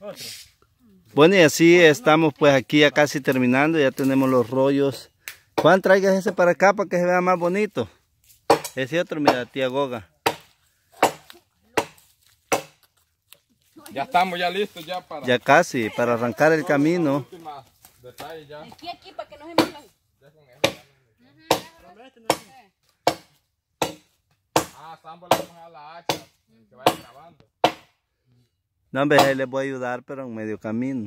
Otro. Bueno, y así estamos pues aquí ya casi terminando, ya tenemos los rollos. Juan, traigas ese para acá para que se vea más bonito. Ese otro, mira, tía Goga. Ya estamos ya listos ya para... Ya casi, para arrancar el camino. Detalles ya. Aquí, para que no se me... Sambo le vamos a dar la hacha, que vaya grabando. No, hombre, ahí les voy a ayudar, pero en medio camino.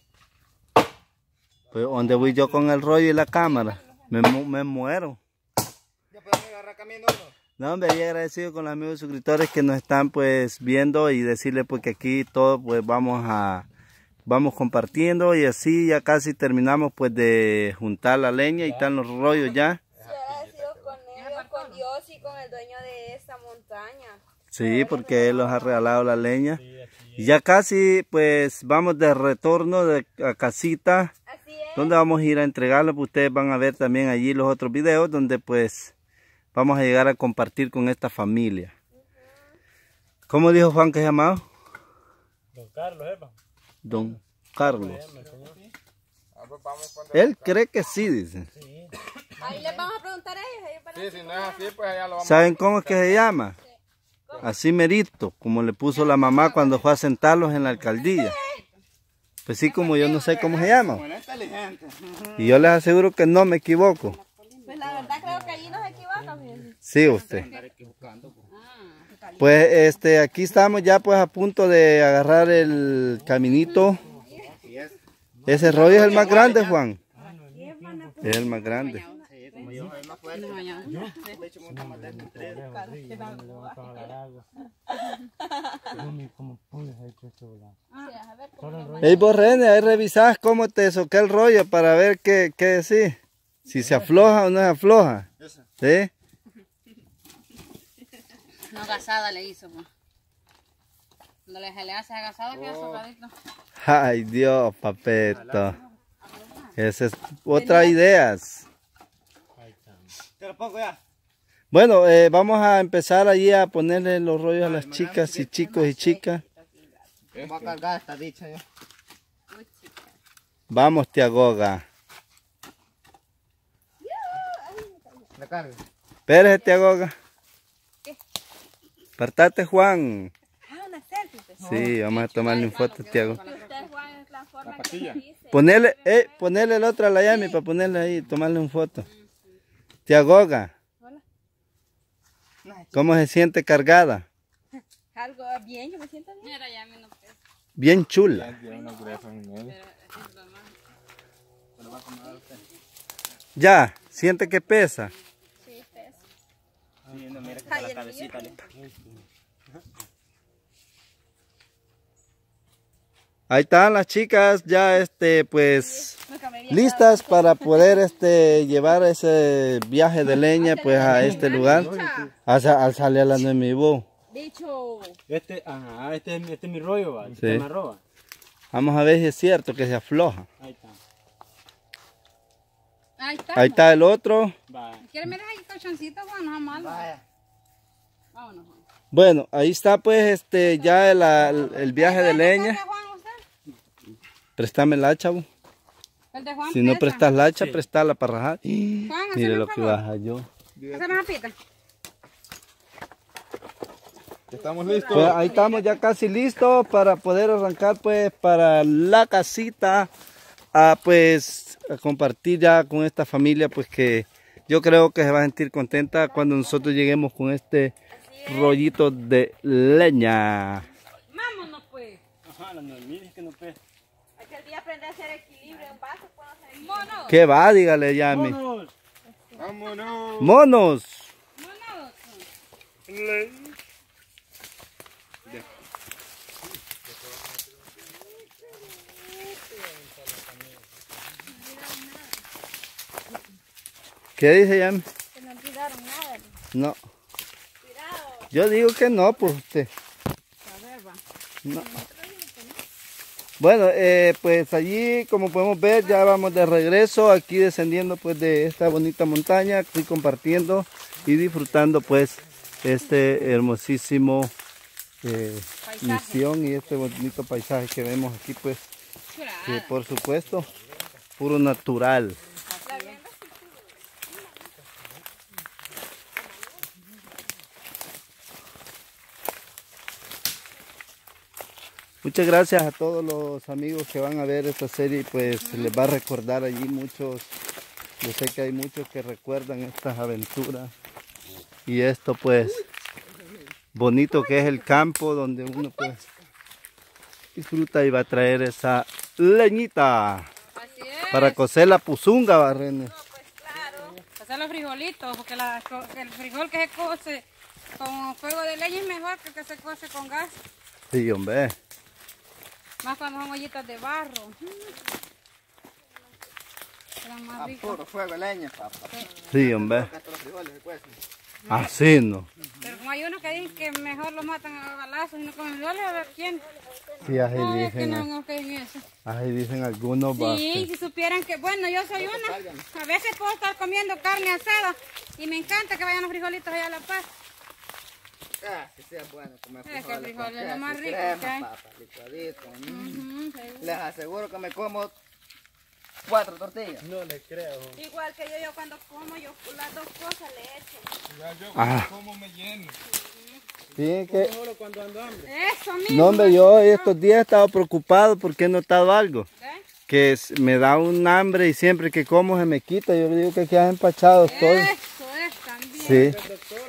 Pues donde voy yo con el rollo y la cámara, me muero. ¿Ya podemos agarrar camino? No, hombre, y agradecido con los amigos suscriptores que nos están pues viendo y decirles pues que aquí todos pues vamos compartiendo y así ya casi terminamos pues de juntar la leña y están los rollos ya. Con Dios y con el dueño de esta montaña. Sí, porque Él nos ha regalado la leña. Y ya casi pues vamos de retorno a casita. Así es. Donde vamos a ir a entregarlo. Pues ustedes van a ver también allí los otros videos donde pues vamos a llegar a compartir con esta familia. ¿Cómo dijo Juan que se llamaba? Don Carlos, Eva. Don Carlos. Vamos cuando... Él cree que sí, dice. Sí. Ahí les vamos a preguntar a ellos. Sí, si no es así, pues allá lo vamos ¿Saben cómo es que se llama? Así merito, como le puso la mamá cuando fue a sentarlos en la alcaldía. Pues sí, como yo no sé cómo se llama. Y yo les aseguro que no me equivoco. Pues la verdad creo que allí nos equivocamos. Sí, usted. Pues aquí estamos ya pues a punto de agarrar el caminito. Ese rollo es el más grande, Juan. Es el más grande. Hey, vos, René, ahí revisás cómo te soqué el rollo para ver qué decir. Si se afloja o no se afloja. ¿Sí? No, agasada le hizo, pues. Cuando se le hace agasada, queda socadito. Ay, Dios, papeto. Esa es otra idea. Te lo pongo ya. Bueno, vamos a empezar allí a ponerle los rollos a las chicas y chicos y chicas. Voy a cargar esta dicha ya. Vamos, tía Goga. La cargo. Espérese, tía Goga. Apartate, Juan. Ah, una selfie. Sí, vamos a tomarle un foto, tía Goga. Usted, Juan, es la forma La pastilla. que dice. Ponerle el otro a la Yami para ponerle ahí, tomarle un foto. Tía Goga. ¿Cómo se siente cargada? Algo bien, yo me siento bien. Mira, ya me no pesa. Bien chula. Ya, siente que pesa. Sí, pesa. Sí, no, mira que está la cabecita. Ahí están las chicas ya pues listas para poder llevar ese viaje de leña pues a este lugar. Al salir a la Nuemibo. Bicho. Este es mi rollo, ¿va? Sí. Me arroba. Vamos a ver si es cierto que se afloja. Ahí está. Ahí está. Ahí está el otro. Va. ¿Quieres mirar ahí colchoncito, Juan? No es malo. Vámonos, Juan. Bueno, ahí está pues ya el viaje de leña. Préstame la hacha, vos. El de Juan Si no pesa. prestas la hacha, prestala para rajar. Juan, Mire hazme lo un que favor. baja yo. Hazme una pita. Estamos listos. Pues ahí estamos ya casi listos para poder arrancar pues para la casita a compartir ya con esta familia pues que yo creo que se va a sentir contenta cuando nosotros lleguemos con este rollito de leña. Vámonos, pues. Ajá, no mires que no pesa. Aquel día aprender a hacer equilibrio en vaso. Monos. ¿Qué va? Dígale, Yami. ¡Vámonos! Vámonos. ¡Monos! Monos. ¿Qué dice Yami? Que no tiraron nada. No. Cuidado. Yo digo que no, pues usted. A ver, va. No. Bueno, pues allí como podemos ver ya vamos de regreso aquí descendiendo pues de esta bonita montaña, aquí compartiendo y disfrutando pues este hermosísimo Paisaje. misión y este bonito paisaje que vemos aquí, pues, que Chulada. por supuesto, puro natural. Muchas gracias a todos los amigos que van a ver esta serie, pues les va a recordar allí muchos, yo sé que hay muchos que recuerdan estas aventuras y esto pues bonito que es el campo donde uno pues disfruta y va a traer esa leñita Así es. para cocer la puzunga, Barrene. Hacer los frijolitos, porque el frijol que se cose con fuego de leña es mejor que el que se cose con gas. Sí, hombre. Más cuando son ollitas de barro. Quedan más ricos. Puro fuego, leña, papá. Sí, hombre. Hasta los frijoles se cuecen. Así no. Pero como hay unos que dicen que mejor los matan a balazos y no comen frijoles, a ver quién. Sí, así No, es que dicen, no creen eso. así dicen algunos. Sí, si supieran que, bueno, yo soy una. A veces puedo estar comiendo carne asada y me encanta que vayan los frijolitos allá a La Paz. Ah, que sea bueno comer Es que el frijol con es lo más queso y rico crema, que hay. papá, licuadito. Ujú, seguro. Les aseguro que me como 4 tortillas. Igual que yo cuando como, yo las dos cosas le echo. Ya yo Ah. como me lleno. Sí, que... Eso mismo. No, hombre, yo estos días he estado preocupado porque he notado algo. ¿Eh? Que me da un hambre y siempre que como se me quita. Yo le digo que quedan empachados todos. Eso es también. Sí.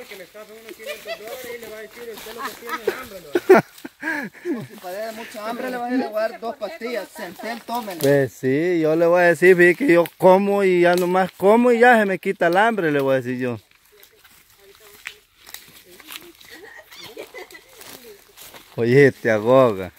Si padece mucha hambre, le vas a llevar 2 pastillas. Centel, tómenlo. Pues sí, yo le voy a decir, vi que yo como y ya nomás como y ya se me quita el hambre, le voy a decir yo. Oye, te ahoga.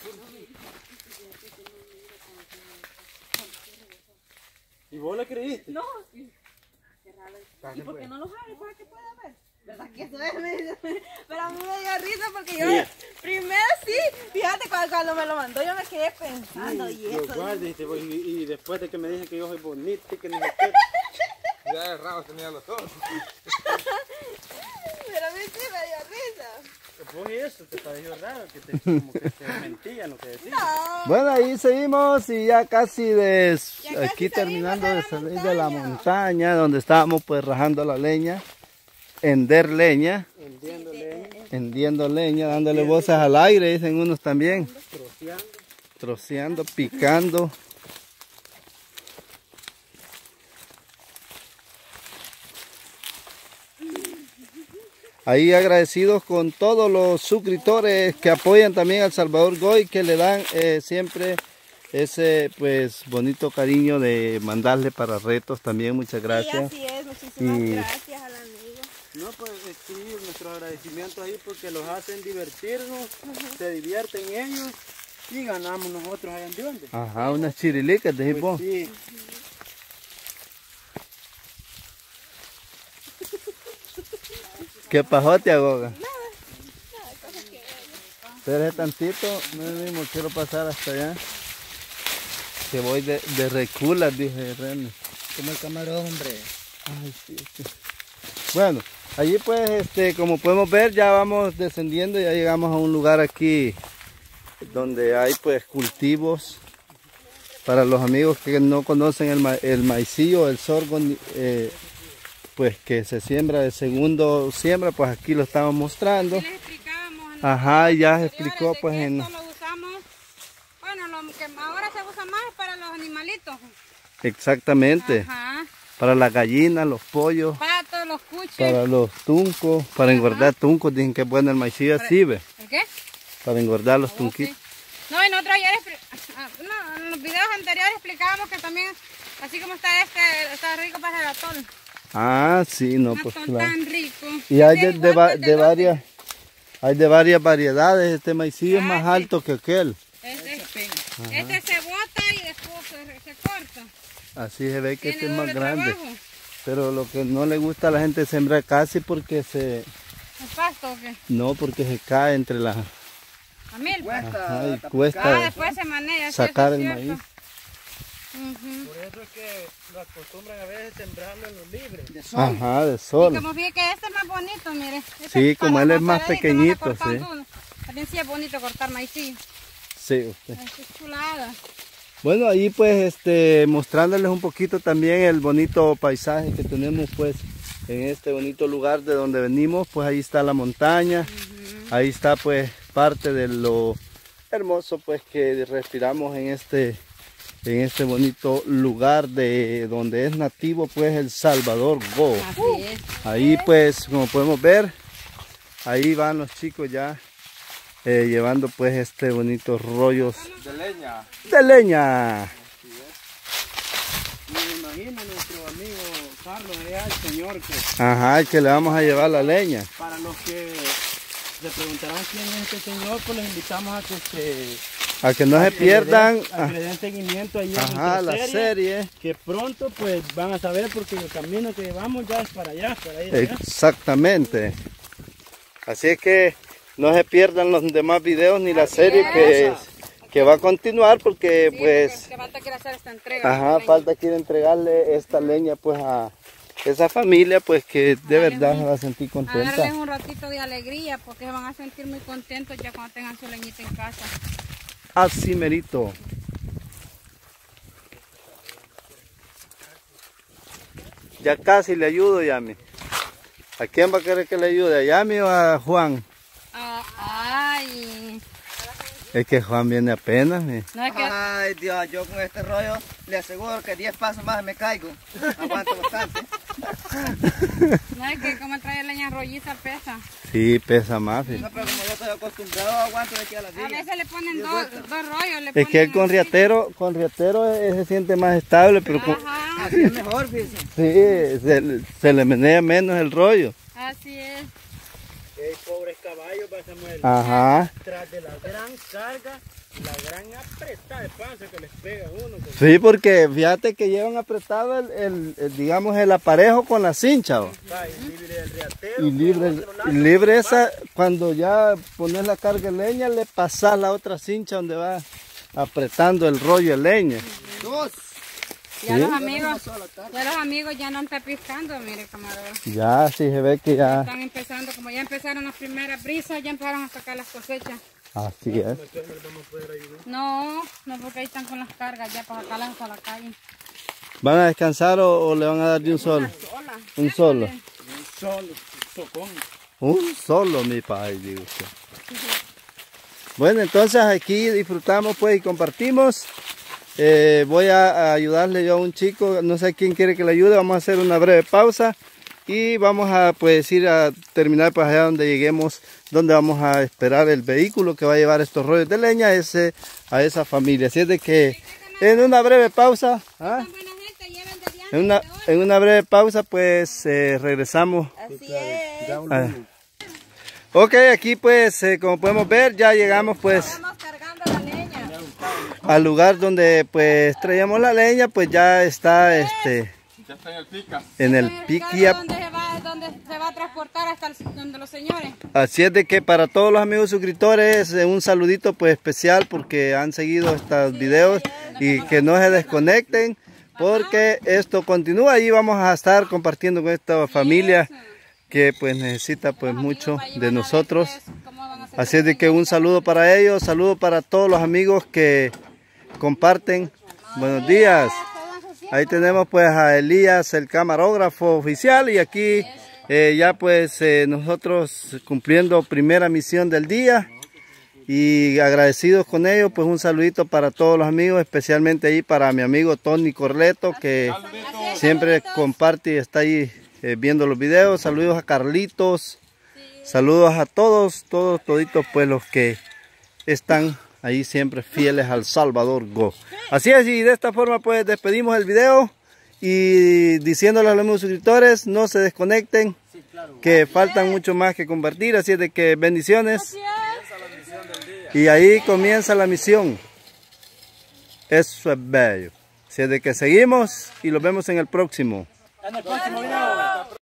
¿Y vos le creíste? No. ¿Y por qué no los abre para que pueda ver? ¿Verdad que eso es? Pero a mí me dio risa porque yo primero sí, fíjate cuando me lo mandó yo me quedé pensando y Lo eso. guardé y después de que me dicen que yo soy bonito y que no sé qué. Ya de rabo tenía los dos. Pero a mí sí me dio risa. Vos y eso te pareció raro, que te, como que te mentían lo que decías. No. Bueno, ahí seguimos y ya casi casi aquí terminando de salimos salir de de la la montaña. montaña donde estábamos pues rajando la leña, hender leña, hendiendo leña, dándole voces al aire, dicen unos también, troceando, picando. Ahí agradecidos con todos los suscriptores que apoyan también al Salvador Goy, que le dan siempre ese pues bonito cariño de mandarle para retos también. Muchas Sí, gracias. así es, muchísimas Y- gracias al amigo. No, pues sí, nuestros agradecimientos ahí porque los hacen divertirnos, se divierten ellos y ganamos nosotros allá en Dionde. Ajá, unas chirilicas, decís vos. Sí, ¿Qué pasó, te ahoga? Espera tantito, no mismo quiero pasar hasta allá. Que voy de reculas, dije René. como el camarón, hombre. Ay, sí, sí. Bueno, allí pues, como podemos ver, ya vamos descendiendo, ya llegamos a un lugar aquí donde hay pues cultivos. Para los amigos que no conocen el maicillo, el sorgo, pues que se siembra de segundo siembra, pues aquí lo estamos mostrando. Les explicábamos en Ajá, ya se anteriores explicó de pues que en... esto lo usamos, bueno, lo que ahora se usa más para los animalitos. Exactamente, Ajá. para las gallinas, los pollos, Patos, los cuches. para los tuncos, para engordar tuncos, dicen que es bueno el maicillo así, ve, ¿El qué? para engordar los Oh, tunquitos. sí. No, y nosotros ayer, no, en los videos anteriores explicábamos que también, así como está está rico para el atol. Ah, sí, no, Un pues atol claro. tan rico. Y hay Ese es igual que el varias, hay de varias variedades, este maicillo es más sí. alto que aquel. Este se bota y después se corta. Así se ve que este Tiene es más doble grande. trabajo. Pero lo que no le gusta a la gente es sembrar casi porque ¿El pasto o qué? no, porque se cae entre las, A mil. Cuesta. ay, Ah, cuesta después se maneja. sí, sacar eso el es cierto. maíz. Ujú. Por eso es que lo acostumbran a veces sembrarlo en los libres. De Ajá, de Y sol. como fíjate que este es más bonito, mire. Este Sí, como para él es la más pared y que pequeñito, no le cortan sí. uno. También sí es bonito cortar maíz, sí. Sí, usted. Es chulada. Bueno, ahí pues mostrándoles un poquito también el bonito paisaje que tenemos pues en este bonito lugar de donde venimos. Pues ahí está la montaña, ahí está pues parte de lo hermoso pues que respiramos en este bonito lugar de donde es nativo pues El Salvador Go. Así es. Ahí pues como podemos ver, ahí van los chicos ya llevando pues bonitos rollos De leña. de leña. Me imagino nuestro amigo Carlos, es el señor que, Ajá, que le vamos a llevar la leña. para los que se preguntarán quién es este señor, pues les invitamos a que No se pierdan a que le den seguimiento ahí a ajá, nuestra la serie. que pronto pues van a saber porque el camino que llevamos ya es para allá, para ir allá. Exactamente. Así es que no se pierdan los demás videos ni la serie que va a continuar porque Sí, pues que falta que hacer esta entrega. ajá, falta que ir a entregarle esta leña pues a esa familia pues que de verdad se va a sentir A darles contenta. un ratito de alegría porque se van a sentir muy contentos ya cuando tengan su leñita en casa. Así merito. Ya casi le ayudo, Yami. ¿A quién va a querer que le ayude? ¿A Yami o a Juan? Ay, Es que Juan viene apenas. no es que... Ay Dios, yo con este rollo le aseguro que 10 pasos más me caigo. Aguanto bastante. No es que como trae leña rolliza pesa. Sí, pesa más. No, pero como yo estoy acostumbrado, aguanto de aquí a las A 10. veces le ponen dos rollos. Le Es que él ponen con riatero se siente más estable, pero así. con, Ajá, Así es mejor, fíjense. sí, se le menea menos el rollo. así es. Pobres caballos, Samuel, Ajá. tras de la gran carga, la gran apretada de panza que les pega a uno. Sí, porque fíjate que llevan apretado digamos el aparejo con la cincha. ¿O? Libre el riatero. Y libre esa, cuando ya pones la carga de leña, le pasas la otra cincha donde va apretando el rollo de leña. Dos. Ya Sí. los amigos ya no están pescando, mire camarada. Ya, sí se ve que ya, Están empezando, como ya empezaron las primeras brisas, ya empezaron a sacar las cosechas. así es. No, porque ahí están con las cargas ya para sacarlas hasta la calle. ¿Van a descansar o le van a dar de un solo? Hola. Un solo. Solo, socón. Un solo, mi padre, digo usted. Bueno, entonces aquí disfrutamos pues y compartimos. Voy a ayudarle yo a un chico, no sé quién quiere que le ayude. Vamos a hacer una breve pausa y vamos a pues ir a terminar pues allá donde lleguemos, donde vamos a esperar el vehículo que va a llevar estos rollos de leña a esa familia. Así es de que en una breve pausa, ¿ah? Buena gente, lleven de viaje. en una breve pausa pues regresamos. Así es. Ah. Ok, aquí pues como podemos ver ya llegamos pues Estamos cargando la leña. al lugar donde pues traíamos la leña, pues ya está Ya está en el pica. en el pick-up. Donde se va a transportar hasta donde los señores. Así es de que para todos los amigos suscriptores un saludito pues especial porque han seguido estos videos y que no se desconecten porque esto continúa y vamos a estar compartiendo con esta familia que pues necesita pues mucho de nosotros. Así es de que un saludo para ellos, saludo para todos los amigos que comparten. Buenos días. Ahí tenemos pues a Elías, el camarógrafo oficial, y aquí ya pues nosotros cumpliendo primera misión del día y agradecidos con ellos. Pues un saludito para todos los amigos, especialmente ahí para mi amigo Tony Corleto que siempre comparte y está ahí viendo los videos. Saludos a Carlitos, saludos a toditos pues los que están ahí siempre fieles al Salvador Go. Así es, y de esta forma pues despedimos el video y diciéndole a los amigos suscriptores no se desconecten, que faltan mucho más que compartir. Así es de que bendiciones y ahí comienza la misión. Eso es bello. Así es de que seguimos y los vemos en el próximo. En el próximo video.